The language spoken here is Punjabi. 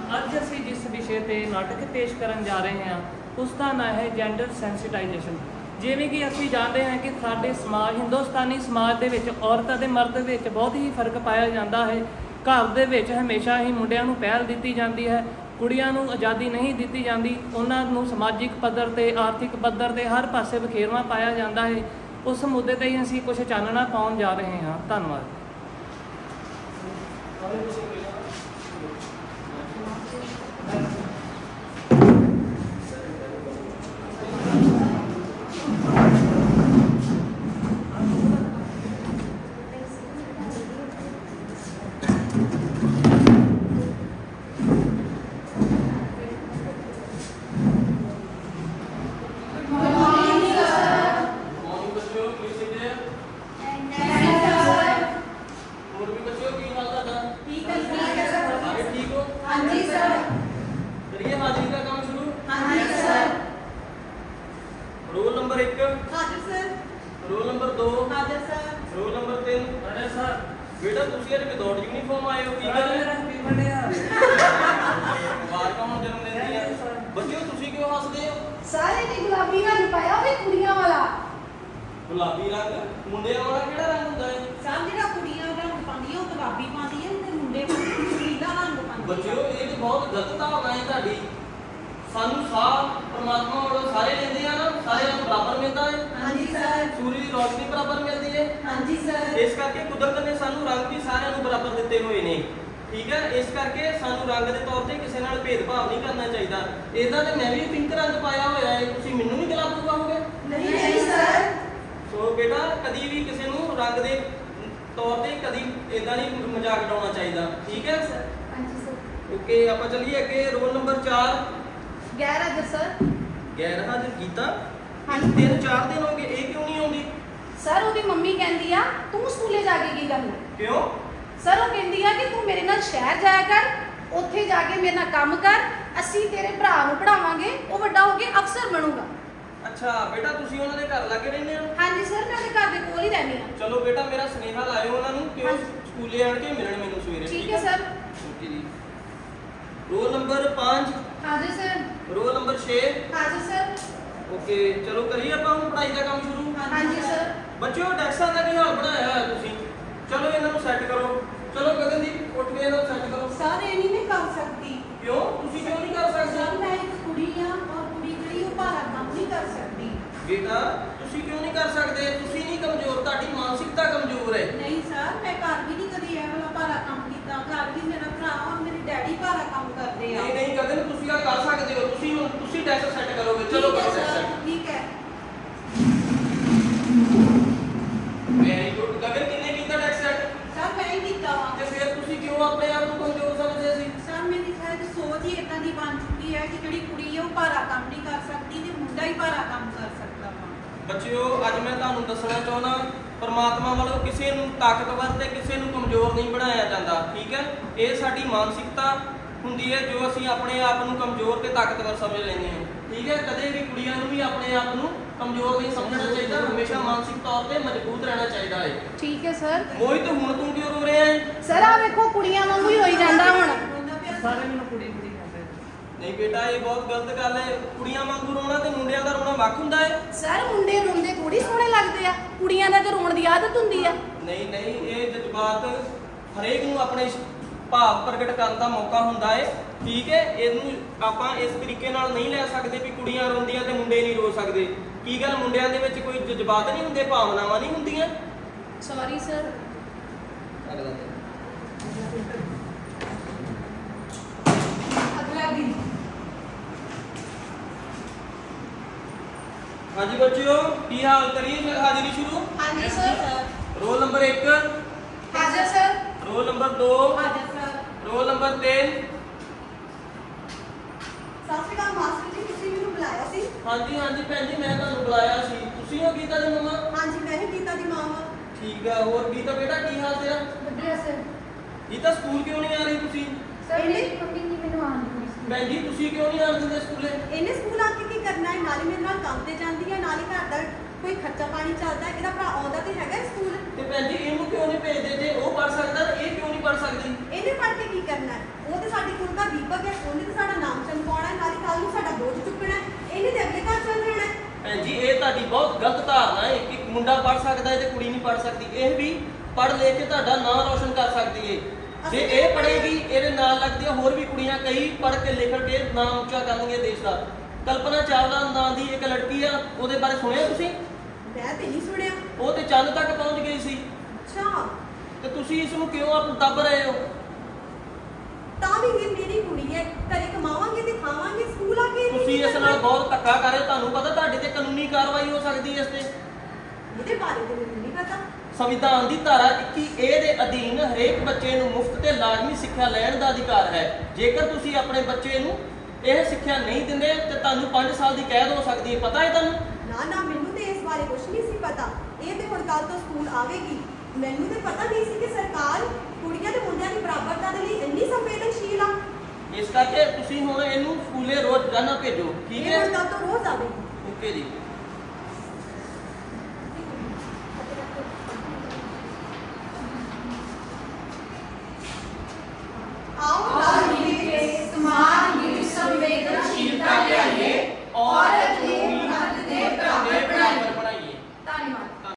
ਅੱਜ ਅਸੀਂ ਜਿਸ ਵਿਸ਼ੇ ਤੇ ਨਾਟਕ ਪੇਸ਼ ਕਰਨ ਜਾ ਰਹੇ ਹਾਂ ਉਸ ਦਾ ਨਾਂ ਹੈ ਜੈਂਡਰ ਸੈਂਸਿਟਾਈਜੇਸ਼ਨ। ਜਿਵੇਂ ਕਿ ਅਸੀਂ ਜਾਣਦੇ ਹਾਂ ਕਿ ਸਾਡੇ ਸਮਾਜ, ਹਿੰਦੁਸਤਾਨੀ ਸਮਾਜ ਦੇ ਵਿੱਚ ਔਰਤ ਅਤੇ ਮਰਦ ਵਿੱਚ ਬਹੁਤ ਹੀ ਫਰਕ ਪਾਇਆ ਜਾਂਦਾ ਹੈ। ਘਰ ਦੇ ਵਿੱਚ ਹਮੇਸ਼ਾ ਹੀ ਮੁੰਡਿਆਂ ਨੂੰ ਪਹਿਲ ਦਿੱਤੀ ਜਾਂਦੀ ਹੈ, ਕੁੜੀਆਂ ਨੂੰ ਆਜ਼ਾਦੀ ਨਹੀਂ ਦਿੱਤੀ ਜਾਂਦੀ। ਉਹਨਾਂ ਨੂੰ ਸਮਾਜਿਕ ਪੱਧਰ 'ਤੇ, ਆਰਥਿਕ ਪੱਧਰ 'ਤੇ ਹਰ ਪਾਸੇ ਵਖੇਰਵਾਂ ਪਾਇਆ ਜਾਂਦਾ ਹੈ। ਉਸ ਮੁੱਦੇ 'ਤੇ ਹੀ ਅਸੀਂ ਕੁਝ ਚਾਨਣਾ ਪਾਉਣ ਜਾ ਰਹੇ ਹਾਂ। ਧੰਨਵਾਦ। रोल नंबर 1 हाजिर सर। रोल नंबर 2 हाजिर सर। रोल नंबर 3 अरे सर बेटा तुसी आज विदाउट यूनिफॉर्म आए हो की गल है? मुबारक हों जन्मदिन दी। बच्चों तुसी क्यों हसदे हो? सारे ने गुलाबी रंग पाया हुआ कुड़ियां वाला। गुलाबी रंग मुंडियां वाला केड़ा रंग हुंदा है? सर जेड़ा कुड़ियां रंग पांदियां ओ गुलाबी पांदियां ते मुंडे नीला रंग पांदे। बच्चों ये तो बहुत गलत धारणा है ਤੁਹਾਡੀ। ਸਾਨੂੰ ਸਾਹ परमात्मा वालों सारे लेंदे आ ना, सारे ਨੂੰ बराबर मिलता है। हां जी सर। सूर्य की रोशनी बराबर मिलती है। हां जी सर। इस करके कुदरत ने सानू रंग भी सारे ਨੂੰ बराबर ਦਿੱਤੇ ਹੋਏ ਨੇ। ठीक है, इस करके सानू रंग ਦੇ ਤੌਰ ਤੇ ਕਿਸੇ ਨਾਲ ਭੇਦਭਾਵ ਨਹੀਂ ਕਰਨਾ ਚਾਹੀਦਾ। ਇਹਦਾ ਤੇ ਮੈਂ ਵੀ ਪਿੰਕ ਰੰਗ ਪਾਇਆ ਹੋਇਆ ਹੈ, ਤੁਸੀਂ ਮੈਨੂੰ ਨਹੀਂ ਗੁਲਾਬੀ ਪਾਓਗੇ? नहीं नहीं सर। ਸੋ ਬੇਟਾ ਕਦੀ ਵੀ ਕਿਸੇ ਨੂੰ ਰੰਗ ਦੇ ਤੌਰ ਤੇ ਕਦੀ ਇਦਾਂ ਨਹੀਂ ਮਜ਼ਾਕ ਉਡਾਉਣਾ ਚਾਹੀਦਾ। ਠੀਕ ਹੈ सर। हां जी सर। ओके ਆਪਾਂ ਚੱਲੀਏ ਅੱਗੇ। ਰੋਲ ਨੰਬਰ 4 11 हाजिर सर। ਗੈਰ ਹਾਜ਼ਰ ਕੀਤਾ। हाँ 3-4 दिन ਹੋ ਗਏ, ਇਹ ਕਿਉਂ ਨਹੀਂ ਆਉਂਦੀ? सर ਉਹਦੀ ਮੰਮੀ ਕਹਿੰਦੀ ਆ ਤੂੰ ਸਕੂਲੇ ਜਾ ਕੇ ਕੀ ਕਰਨਾ? ਕਿਉਂ? ਸਰ ਉਹ ਕਹਿੰਦੀ ਆ ਕਿ ਤੂੰ ਮੇਰੇ ਨਾਲ ਸ਼ਹਿਰ ਜਾਇਆ ਕਰ, ਉੱਥੇ ਜਾ ਕੇ ਮੇਰੇ ਨਾਲ ਕੰਮ ਕਰ, ਅਸੀਂ ਤੇਰੇ ਭਰਾ ਨੂੰ ਪੜਾਵਾਂਗੇ, ਉਹ ਵੱਡਾ ਹੋ ਕੇ ਅਫਸਰ ਬਣੂਗਾ। ਅੱਛਾ ਬੇਟਾ ਤੁਸੀਂ ਉਹਨਾਂ ਦੇ ਘਰ ਲੱਗੇ ਰਹਿੰਦੇ ਹੋ? ਹਾਂਜੀ ਸਰ, ਮੈਂ ਉਹਦੇ ਘਰ ਦੇ ਕੋਲ ਹੀ ਰਹਿੰਦੀ ਹਾਂ। ਚਲੋ ਬੇਟਾ ਮੇਰਾ ਸੁਨੇਹਾ ਲਾਇਓ ਉਹਨਾਂ ਨੂੰ ਕਿ ਉਹ ਸਕੂਲੇ ਆਣ ਕੇ ਮਿਲਣ ਮੈਨੂੰ ਸਵੇਰੇ। ਠੀਕ ਹੈ ਸਰ। ਓਕੇ ਜੀ। रोल नंबर 5 हाजिर सर। रोल नंबर 6 हाजिर सर। ओके चलो करिए ਆਪਾਂ ਹੁਣ ਪੜਾਈ ਦਾ ਕੰਮ ਸ਼ੁਰੂ। ਹਾਂਜੀ ਸਰ। ਬੱਚਿਓ ਡੈਕਸਾਂ ਦਾ ਕੀ ਹਾਲ ਬਣਾਇਆ ਹੈ ਤੁਸੀਂ? ਚਲੋ ਇਹਨਾਂ ਨੂੰ ਸੈੱਟ ਕਰੋ। ਚਲੋ ਗਗਨਦੀਪ ਉੱਠ ਕੇ ਇਹਨਾਂ ਨੂੰ ਸੈੱਟ ਕਰੋ। ਸਰ ਇਹ ਨਹੀਂ ਮੈਂ ਕਰ ਸਕਦੀ। ਕਿਉਂ? ਤੁਸੀਂ ਕਿਉਂ ਨਹੀਂ ਕਰ ਸਕਦੇ? ਸਰ ਮੈਂ ਇੱਕ ਕੁੜੀ ਆ ਔਰ ਕੁੜੀ ਜਿਹੜੀ ਉਹ ਭਾਰਾ ਕੰਮ ਨਹੀਂ ਕਰ ਸਕਦੀ। ਬੇਟਾ ਤੁਸੀਂ ਕਿਉਂ ਨਹੀਂ ਕਰ ਸਕਦੇ? ਤੁਸੀਂ ਨਹੀਂ ਕਮਜ਼ੋਰ, ਤੁਹਾਡੀ ਮਾਨਸਿਕਤਾ ਕਮਜ਼ੋਰ ਹੈ। ਨਹੀਂ ਸਰ, ਮੈਂ ਘਰ ਵੀ ਨਹੀਂ ਕਦੀ ਇਹ ਵਾਲਾ ਭਾਰਾ ਕੰਮ ਕੀਤਾ। ਘਰ ਵੀ ਮੇਰਾ ਭਰਾ ਔਰ ਮੇਰੇ ਡੈਡੀ ਭਾਰਾ ਕੰਮ ਕਰਦੇ ਆ। ਨਹੀਂ ਨਹੀਂ ਗਗਨ ਤੁਸੀਂ ਆ ਕਰ ਸਕਦੇ ਹੋ। ਤੁਸੀਂ ਡੈਕਸ ਸੈੱਟ ਕਰੋਗੇ। ਚਲੋ ਕਰੋ ਸੈੱਟ। ਠੀਕ ਹੈ। Very good. ਗਗਨ ਕਿੰਨੇ ਕੀਤਾ ਡੈਕਸ ਸੈੱਟ? ਸਰ ਮੈਂ ਹੀ ਕੀਤਾ ਵਾ। ਤੇ ਫਿਰ ਤੁਸੀਂ ਕਿਉਂ ਆਪਣੇ ਆਪ ਨੂੰ ਕਮਜ਼ੋਰ ਸਮਝਦੇ ਸੀ? ਸਰ ਮੇਰੀ ਸ਼ਾਇਦ ਸੋਚ ਹੀ ਇਦਾਂ ਦੀ ਬਣ ਚੁੱਕੀ ਹੈ ਕਿ ਜਿਹੜੀ ਕੁੜੀ ਹੈ ਉਹ ਭਾਰਾ ਕੰਮ ਨਹੀਂ ਕਰ ਸਕਦੀ ਤੇ ਮੁੰਡਾ ਹੀ ਭਾਰਾ ਕੰਮ ਕਰ ਸਕਦਾ ਵਾ। ਬੱਚਿਓ ਅੱਜ ਮੈਂ ਤੁਹਾਨੂੰ ਦੱਸਣਾ ਚਾਹੁੰਦਾ ਪਰਮਾਤਮਾ ਵੱਲੋਂ ਕਿਸੇ ਨੂੰ ਤਾਕਤਵਰ ਤੇ ਕਿਸੇ ਨੂੰ ਕਮਜ਼ੋਰ ਨਹੀਂ ਬਣਾਇਆ ਜਾਂਦਾ। ਠੀਕ ਹੈ, ਇਹ ਸਾਡੀ ਮਾਨਸਿਕਤਾ ਹੁੰਦੀ ਹੈ ਜੋ ਅਸੀਂ ਆਪਣੇ ਆਪ ਨੂੰ ਕਮਜ਼ੋਰ ਤੇ ਤਾਕਤਵਰ ਸਮਝ ਲੈਂਦੇ ਹਾਂ। ਠੀਕ ਹੈ, ਕਦੇ ਵੀ ਕੁੜੀਆਂ ਨੂੰ ਵੀ ਆਪਣੇ ਆਪ ਨੂੰ ਕਮਜ਼ੋਰ ਨਹੀਂ ਸਮਝਣਾ ਚਾਹੀਦਾ, ਹਮੇਸ਼ਾ ਮਾਨਸਿਕ ਤੌਰ ਤੇ ਮਜ਼ਬੂਤ ਰਹਿਣਾ ਚਾਹੀਦਾ ਹੈ। ਠੀਕ ਹੈ ਸਰ। ਮੋਹਿਤ ਹੁਣ ਤੂੰ ਕਿਉਂ ਰੋ ਰਿਹਾ ਹੈ? ਸਰ ਆ ਵੇਖੋ ਕੁੜੀਆਂ ਵਾਂਗੂ ਹੀ ਹੋਈ ਜਾਂਦਾ ਹੁਣ। ਸਾਰੇ ਮੈਨੂੰ ਕੁੜੀ ਕੁੜੀ ਕਹਿੰਦੇ। ਨਹੀਂ ਬੇਟਾ ਇਹ ਬਹੁਤ ਗਲਤ ਗੱਲ ਹੈ। ਕੁੜੀਆਂ ਵਾਂਗੂ ਰੋਣਾ ਤੇ ਮੁੰਡਿਆਂ ਦਾ ਰੋਣਾ ਵੱਖ ਹੁੰਦਾ ਹੈ। ਸਰ ਮੁੰਡੇ ਰੋਂਦੇ ਥੋੜੀ ਸੋਹਣੇ ਲੱਗਦੇ ਆ, ਕੁੜੀਆਂ ਦਾ ਤੇ ਰੋਣ ਦੀ ਆਦਤ ਹੁੰਦੀ ਆ। ਨਹੀਂ ਨਹੀਂ ਇਹ ਜਜ਼ਬਾਤ ਹਰੇਕ ਨੂੰ ਆਪਣੇ ਭਾਵ ਪ੍ਰਗਟ ਕਰਨ ਦਾ ਮੌਕਾ ਹੁੰਦਾ ਹੈ। ਠੀਕ ਹੈ, ਇਹਨੂੰ ਆਪਾਂ ਇਸ ਤਰੀਕੇ ਨਾਲ ਨਹੀਂ ਲੈ ਸਕਦੇ ਵੀ ਕੁੜੀਆਂ ਰੋਂਦੀਆਂ ਤੇ ਮੁੰਡੇ ਨਹੀਂ ਰੋ ਸਕਦੇ। ਕੀ ਗੱਲ ਮੁੰਡਿਆਂ ਦੇ ਵਿੱਚ ਕੋਈ ਜਜ਼ਬਾਤ ਨਹੀਂ ਹੁੰਦੇ, ਭਾਵਨਾਵਾਂ ਨਹੀਂ ਹੁੰਦੀਆਂ? Sorry sir. ਅਗਲਾ ਦਿਨ। ਹਾਂਜੀ ਬੱਚਿਓ ਕੀ ਹਾਲ? ਕਰੀਏ ਫਿਰ ਹਾਜ਼ਰੀ ਸ਼ੁਰੂ। ਹਾਂਜੀ ਸਰ। ਰੋਲ ਨੰਬਰ 1 ਹਾਜ਼ਰ ਸਰ। ਰੋਲ ਨੰਬਰ 2 ਹਾਜ਼ਰ ਸਰ। ਰੋਲ ਨੰबर 3 ਸਤਿ ਸ਼੍ਰੀ ਅਕਾਲ ਮਾਸਟਰ ਜੀ, ਤੁਸੀਂ ਮੈਨੂੰ ਬੁਲਾਇਆ ਸੀ? ਹਾਂਜੀ ਹਾਂਜੀ ਭੈਣ ਜੀ ਮੈਂ ਤੁਹਾਨੂੰ ਬੁਲਾਇਆ ਸੀ। ਤੁਸੀਂ ਹੋ ਗੀਤਾ ਦੀ ਮੰਮਾ? ਹਾਂਜੀ ਮੈਂ ਹੀ ਗੀਤਾ ਦੀ ਮਾਂ ਹਾਂ। ਠੀਕ ਆ। ਹੋਰ ਗੀਤਾ ਬੇਟਾ ਕੀ ਹਾਲ ਤੇਰਾ? ਵਧੀਆ ਸਰ। ਗੀਤਾ ਸਕੂਲ ਕਿਉਂ ਨਹੀਂ ਆ ਰਹੀ ਤੁਸੀਂ? ਸਰ ਮੇਰੀ ਮੰਮੀ ਨੇ ਮੈਨੂੰ ਆਉਣ ਦਿੱਤੀ ਸੀ। ਭੈਣ ਜੀ ਤੁਸੀਂ ਕਿਉਂ ਨਹੀਂ ਆ ਰਹੇ ਸਕੂਲੇ? ਇਹਨੇ ਸਕੂਲ ਆ ਕੇ ਕੀ ਕਰਨਾ ਹੈ? ਨਾਲੇ ਮੇਰੇ ਨਾਲ ਕੰਮ ਤੇ ਜਾਂਦੀ ਹੈ, ਨਾਲੇ ਘਰ ਦਾ ਕੋਈ ਖਰਚਾ ਪਾਣੀ ਚੱਲਦਾ ਹੈ। ਇਹਦਾ ਭਰਾ ਆਉਂਦਾ ਤੇ ਹੈਗਾ ਸਕੂਲ। ਤੇ ਭੈਣ ਜੀ ਇਹਨੂੰ ਕਿਉਂ ਨਹੀਂ ਭੇਜਦੇ? ਜੇ ਉਹ ਪੜ ਸਕਦਾ ਇਹ ਕਿਉਂ ਨਹੀਂ ਪੜ ਸਕਦੀ? ਇਹਨੇ ਪੜ ਕੇ ਕੀ ਕਰਨਾ ਹੈ? ਉਹ ਤੇ ਸਾਡੀ ਕੁਲ ਦਾ ਦੀਪਕ ਹੈ, ਭੈਣ ਜੀ ਇਹ ਤੁਹਾਡੀ ਬਹੁਤ ਗਲਤ ਧਾਰਨਾ ਹੈ ਕਿ ਮੁੰਡਾ ਪੜ੍ਹ ਸਕਦਾ ਹੈ ਤੇ ਕੁੜੀ ਨਹੀਂ ਪੜ੍ਹ ਸਕਦੀ। ਇਹ ਵੀ ਪੜ੍ਹ ਲੈ ਕੇ ਤੁਹਾਡਾ ਨਾਂ ਰੋਸ਼ਨ ਕਰ ਸਕਦੀ ਹੈ। ਜੇ ਇਹ ਪੜ੍ਹੇਗੀ ਇਹਦੇ ਨਾਲ ਲੱਗਦੀਆਂ ਹੋਰ ਵੀ ਕੁੜੀਆਂ ਕਈ ਪੜ੍ਹ ਕੇ ਲਿਖ ਕੇ ਨਾਮ ਉੱਚਾ ਕਰਨਗੀਆਂ ਦੇਸ਼ ਦਾ। ਕਲਪਨਾ ਚਾਵਲਾ ਨਾਂ ਦੀ ਇੱਕ ਲੜਕੀ ਆ, ਉਹਦੇ ਬਾਰੇ ਸੁਣਿਆ ਤੁਸੀਂ? ਮੈਂ ਤੇ ਨਹੀਂ ਸੁਣਿਆ। ਉਹ ਤੇ ਚੰਦ ਤੱਕ ਪਹੁੰਚ ਗਈ ਸੀ। ਅੱਛਾ, ਤੇ ਤੁਸੀਂ ਇਸ ਨੂੰ ਕਿਉਂ ਆਪ ਦੱਬ ਰਹੇ ਹੋ? ਤਾਂ ਵੀ ਇਹ ਮੇਰੀ ਕੁੜੀ ਹੈ, ਘਰੇ ਕਮਾਵਾਂਗੇ ਤੇ ਖਾਵਾਂਗੇ, ਸਕੂਲ ਆ ਕੇ ਤੁਸੀਂ ਇਸ ਨਾਲ ਬਹੁਤ ਧੱਕਾ ਕਰ ਰਹੇ ਹੋ। ਤੁਹਾਨੂੰ ਪਤਾ ਤੁਹਾਡੇ ਤੇ ਕਾਨੂੰਨੀ ਕਾਰਵਾਈ ਹੋ ਸਕਦੀ ਹੈ ਇਸ ਤੇ। ਇਹਦੇ ਬਾਰੇ ਤੇ ਮੈਨੂੰ ਨਹੀਂ ਪਤਾ। ਸੰਵਿਧਾਨ ਦੀ ਧਾਰਾ 21A ਦੇ ਅਧੀਨ ਹਰੇਕ ਬੱਚੇ ਨੂੰ ਮੁਫਤ ਤੇ ਲਾਜ਼ਮੀ ਸਿੱਖਿਆ ਲੈਣ ਦਾ ਅਧਿਕਾਰ ਹੈ। ਜੇਕਰ ਤੁਸੀਂ ਆਪਣੇ ਬੱਚੇ ਨੂੰ ਇਹ ਸਿੱਖਿਆ ਨਹੀਂ ਦਿੰਦੇ ਤੇ ਤੁਹਾਨੂੰ 5 ਸਾਲ ਦੀ ਕੈਦ ਹੋ ਸਕਦੀ ਹੈ। ਪਤਾ ਹੈ ਤੁਹਾਨੂੰ? ਨਾ ਮੈਨੂੰ ਤੇ ਇਸ ਬਾਰੇ ਕੁਝ ਨਹੀਂ ਸੀ ਪਤਾ। ਇਹ ਤੇ ਹੁਣ ਕੱਲ ਤੋਂ ਸਕੂਲ ਆਵੇਗੀ। ਮੈਨੂੰ ਤੇ ਪਤਾ ਨਹੀਂ ਸੀ ਕਿ ਸਰਕਾਰ ਕੁੜੀਆਂ ਤੇ ਮੁੰਡਿਆਂ ਦੀ ਬਰਾਬਰਤਾ ਦੇ ਲਈ ਇੰਨੀ ਸੰਵੇਦਨਸ਼ੀਲ ਆ। ਇਸ ਕਰਕੇ ਤੁਸੀਂ ਹੁਣ ਇਹਨੂੰ ਸਕੂਲੇ ਰੋਜ਼ਾਨਾ ਭੇਜੋ, ਠੀਕ ਹੈ? ਇਹ ਹੁਣ ਕੱਲ ਤੋਂ ਰੋਜ਼ ਆਵੇਗੀ। ਓਕੇ ਜੀ।